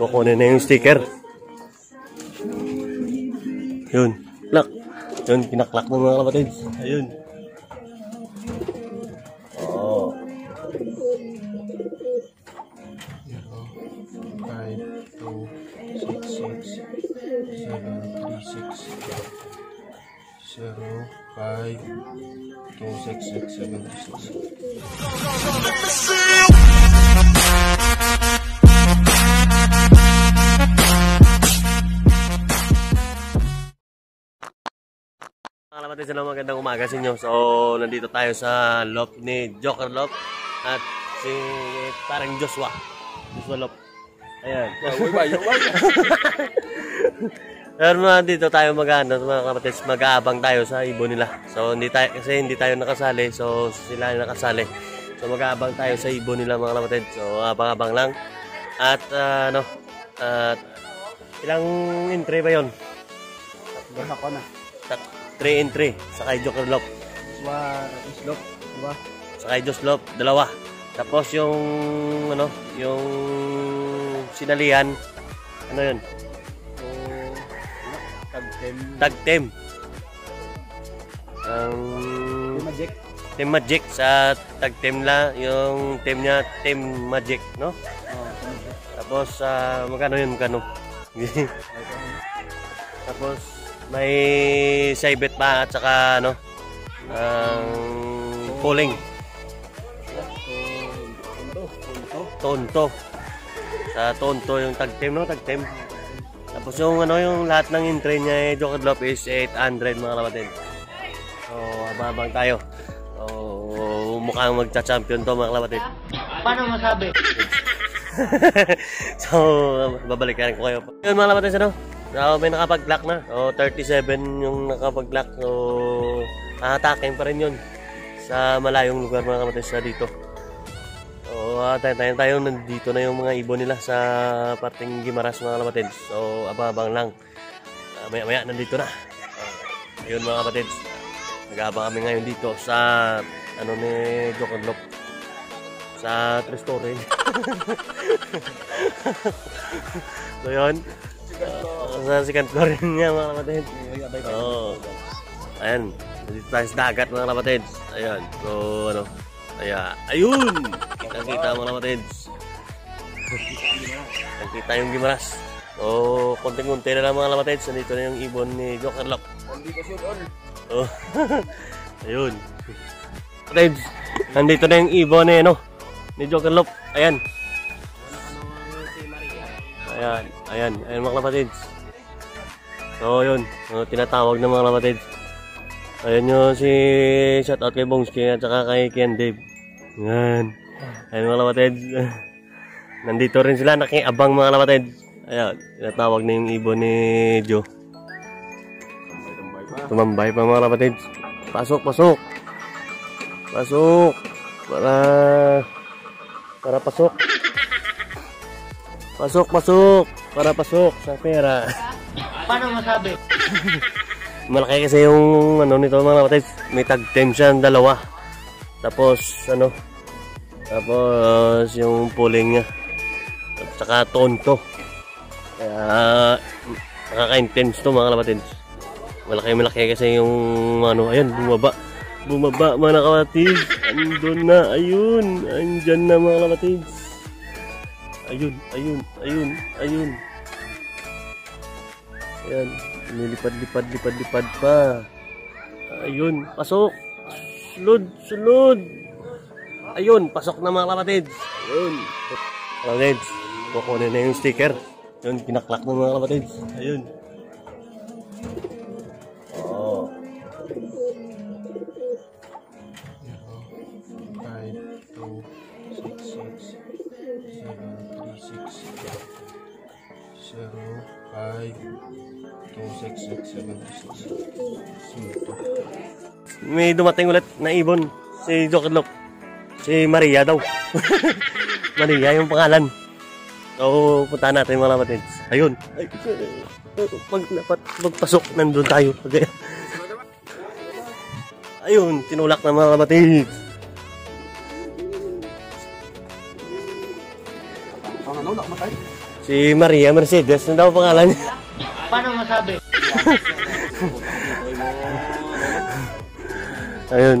Kukunin na yung sticker. Yun. Lock. Yun, kinaklak ng mga kapatid. Ayun. Oo. 5, 2, 6, 7, 3, 6, 0, 5, 2, 6, 6, 7, 3, 6. Mga kapatid, sila magandang umaga sa inyo. So, nandito tayo sa loft ni Joker Loft at si parang Joshua Loft. Ayan. Pero dito tayo mga kapatid, mag-aabang tayo sa ibon nila. So, hindi tayo nakasali. So, sila yung nakasali. So, mag-aabang tayo sa ibon nila mga kapatid. So, abang-abang lang. At, ilang entry ba yun? Ako na. 3 entry sa kay Joker Loft. Sa kay Josh Loft, 2. Tapos yung yung sinalihan, ano yun? Tag team. Team Magic sa tag team la, yung team niya Team Magic, no? Tapos magkano yun? Tapos may saibet pa at saka pulling. Tonto. Sa Tonto yung tag team, no? Tag team. Tapos yung lahat ng entry niya Joker Loft is 800 mga kapatid. So, abang tayo. So, mukhang magcha-champion to mga kapatid. Paano masabi? So, babalikan ko kayo. Yun mga kapatid, So, may nakapag-lock na. So, 37 yung nakapag-lock. So, atakin pa rin yun sa malayong lugar mga kapatid sa dito. So, tayo nandito na yung mga ibon nila sa parting Gimaras mga kapatid. So, abang lang. Maya-maya nandito na. Ayun mga kapatid. Nag-aabang kami ngayon dito sa ni Joker Loft. Sa 3 story. So, yun. Sa second floor niya mga kapatid. Ayan. Dito tayo sa dagat mga kapatid. Ayan. So ayun. Kita mga kapatid. Kita yung Gimaras. So konting-konti na lang mga kapatid. So dito na yung ibon ni Joker Loft. Oh. Ayun. Kapatid. Nandito na yung ibon ni Joker Loft. Ayan. Ayan mga kapatid. So yun, tinatawag ng mga kapatid. Ayan yung si shoutout kay Bongski at saka kay Ken Dave. Ayan mga kapatid. Nandito rin sila, nakiabang mga kapatid. Ayan, tinatawag na yung ibon ni Joe. Tumambay pa mga kapatid. Pasok. Para pasok. Para pasok sa pera. Paano masabi? Malaki kasi yung nito mga kapatid. May tag team siya, 2. Tapos tapos yung pulling niya. At saka Tonto. Kaya nakaka-intense to mga kapatid. Malaki kasi yung ayan, bumaba mga kapatid. Andun na, ayun. Andyan na mga kapatid. Ayun. Ayan, nilipad pa. Ayun, pasok. Sulod. Ayun, pasok na mga kapatid. Ayun. Kapatid, kukunin na yung sticker. Yun, kinaklak ng mga kapatid. Ayun. Oo. 5, 2, 6, 7, 3, 6. May dumating ulit na ibon si Joker Loft. Si Maria daw. Maria yung pangalan. So, punta natin mga kapatid. Ayun. Magpasok, nandun tayo. Okay. Ayun, tinulak na mga kapatid. Si Maria Mercedes, ano daw pangalan niya? Paano masabi? Ayun.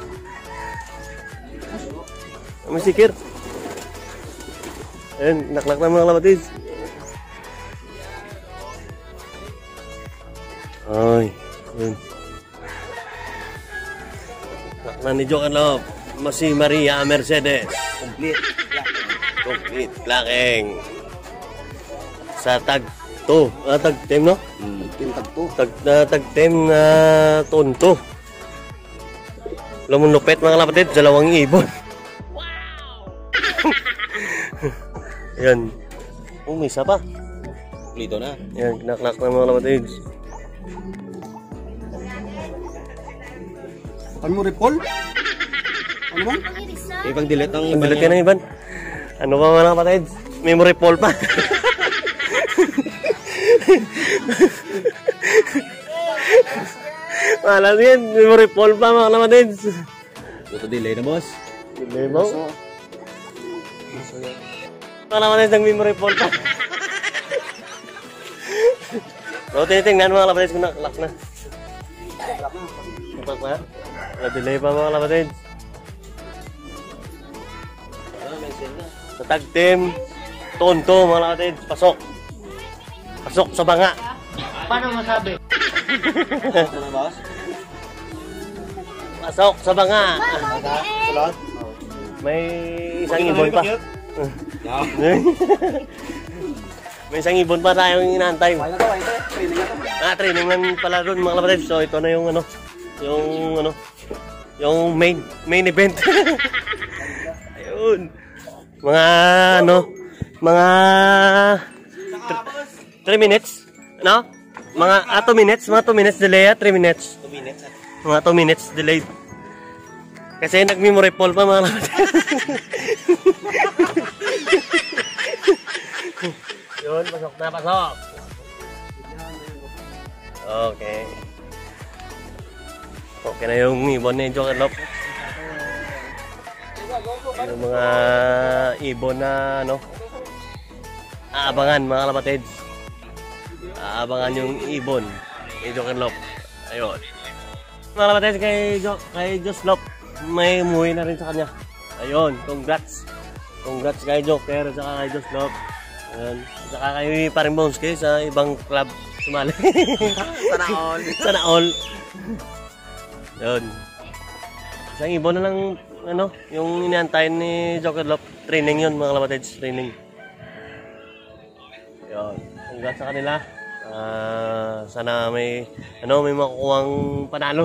May sikir. Ayun, naklak na mga kalapatids. Ay, ayun. Nakla ni Joker Love. Si Maria Mercedes. Complete clacking. Sa tag 2. Tag team, no? Tag team na tonto. Alam mo lupit mga kalapatid, 2 ibon. Yan. Oh, may isa pa. Lito na. Yan, kinaklak na mga kalapatid. Ano mo, Repol? Ano ba? Ibang delete ang Ang delete ka na, Iban. Ano pa mga kalapatid? Memory Paul pa. Malam yan, memory Paul pa mga kalapatid. Ito delay na, boss. Delay mo? Mga kalapatid, ang memory Paul pa. So, tinitingnan mga kalapatid kung naklak na. Naklak na? Delay pa mga kalapatid. Sa tag team, tonto mga kalapatid, pasok. Pasok sa banga. Paano masabi? Ano, boss? Pasok sa banga. Salot? May isang ibon pa. May isang ibon pa tayong inaantay. Kaya na to, kaya to. Training na to. Training lang pala doon mga kalapatid. So ito na yung yung main event. Ayun. Mga 3 minutes, no? Mga 2 minutes, mga 2 minutes delay, 3 minutes. 2 minutes. Mga 2 minutes delayed. Kasi nag-memory poll pa mga kalapatid. Yun, pasok na, pasok. Okay. Okay na yung ibon ni Joker Love. Yung mga ibon na aabangan mga kalapatids. Aabangan yung ibon ni Joker Love. Ayun. Mga kalapatids, kay Josh Love, may umuwi na rin sa kanya. Ayun, congrats. Congrats kay Joker at saka kay Josh Love. Ayun. Saka kay Paring Bonski sa ibang club sumali. Sana all. Sana all. Yun. Isang ibon na lang, yung inaantayin ni Joker Love. Training yun, mga kalapatids. Training. Yun. Congrats sa kanila. Sana may makukuhang panalo.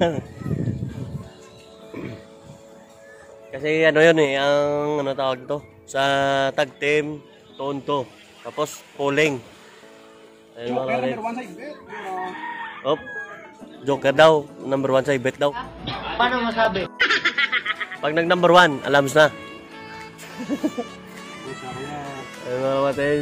Kasi yun ang tawag ito. Sa tag team, tonto. Tapos, polling. Ayun, mga kalapatids. Op. Joker daw, number 1 sa ibet daw. Paano masabi? Pag nag-number 1, alams na. Ayun mga kapatid.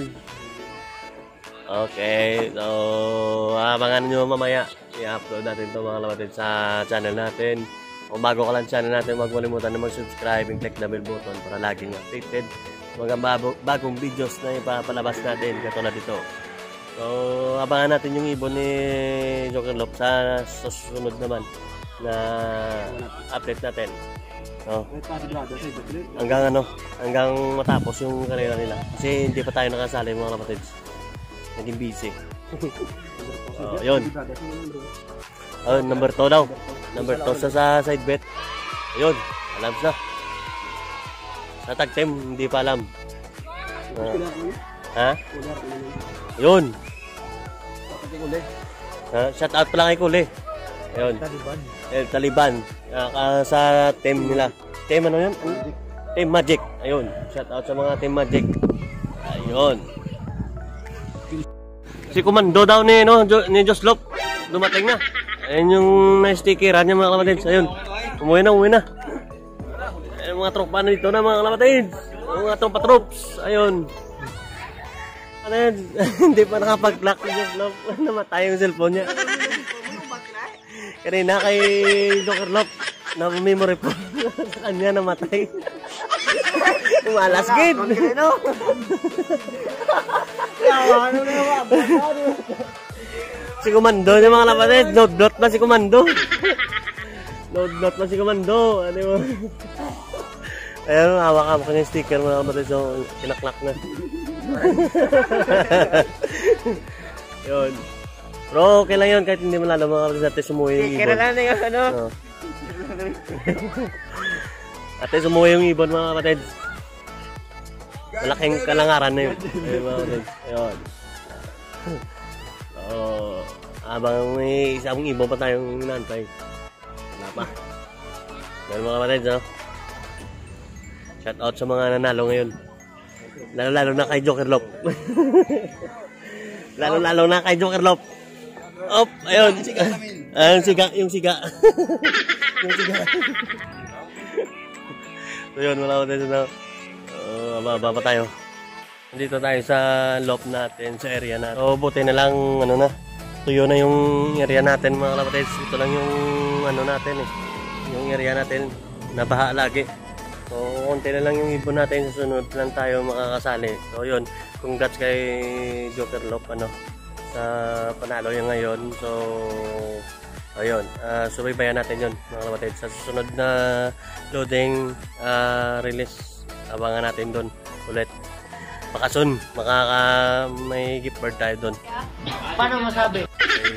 Okay, so abangan nyo mamaya. I-upload natin ito mga kapatid sa channel natin. Kung bago ka lang sa channel natin, huwag malimutan na mag-subscribe and click the bell button para laging updated. Mga bagong videos na ipapalabas natin katulad dito. So, abangan natin yung ibon ni Joker Love sa susunod naman na update natin. So, hanggang matapos yung karera nila. Kasi hindi pa tayo nakasali mga kapatids. Naging busy. Yun. Number 2 daw. Number 2 sa side bet. Ayun, alam na. Sa tag team, hindi pa alam. Ha? Yun. Shout out pala kay Kuli. Ayun. Taliban. Sa team nila. Team ano yun? Team Magic. Ayun. Shout out sa mga Team Magic. Ayun. Si Komando daw ni Josh Love. Dumating na. Ayun yung na-stickeran niya mga kalapatids. Ayun. Umuwi na. Ayun mga tropa na dito na mga kalapatids. Mga tropa troops. Ayun. Hindi pa nakapag-lock si Josh Love. Namatay yung cellphone niya. Kanina kay Joker Love na memory po sa kanya namatay. Malas gid. Si Komando niya mga kapatid. Load na si Komando. Load na si Komando. Ano mo? Ayun, hawak-hawak niya yung sticker mga kapatid. So, kinaklak na. Yun. Pero okay lang yun kahit hindi malalo mga kapatid natin sumuwi yung ibon. Kailan na yung ano? Ate sumuwi yung ibon mga kapatid. Malaking kalangaran na yun. Ayun mga kapatid. Ayun. So, habang may isang ibon pa tayong inantay. Wala pa. Ayun mga kapatid, no? Shout out sa mga nanalo ngayon. Lalo na kay Joker Lop. Lalo na kay Joker Lop. Op, ayun. Ayun, yung siga. Yung siga. So yun, wala ko tayo na. Mababa pa tayo. Nandito tayo sa lop natin, sa area natin. So, buti na lang, ano na, tuyo na yung area natin mga kapatid. Ito lang yung, ano natin eh. Yung area natin, nabaha lagi. So, konti na lang yung ibon natin. Susunod lang tayo makakasali. So, yun. Congrats kay Joker Lop, ano, sa panalo yung ngayon. So, ayun. Subaybayan natin yun, mga kapatid. Sa susunod na loading release, abangan natin doon ulit. Baka soon, may gift card tayo doon. Paano masabi?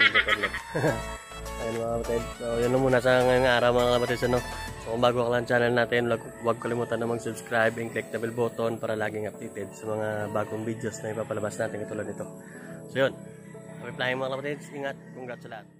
Ayun mga kapatid. So, yun lang muna sa ngayong araw mga kapatid. Ano? So, kung bago ka lang channel natin, huwag kalimutan na mag-subscribe and click the bell button para laging updated sa mga bagong videos na ipapalabas natin katulad nito. So, yun. Happy flying mga kapatid. Ingat. Congrats sa lahat.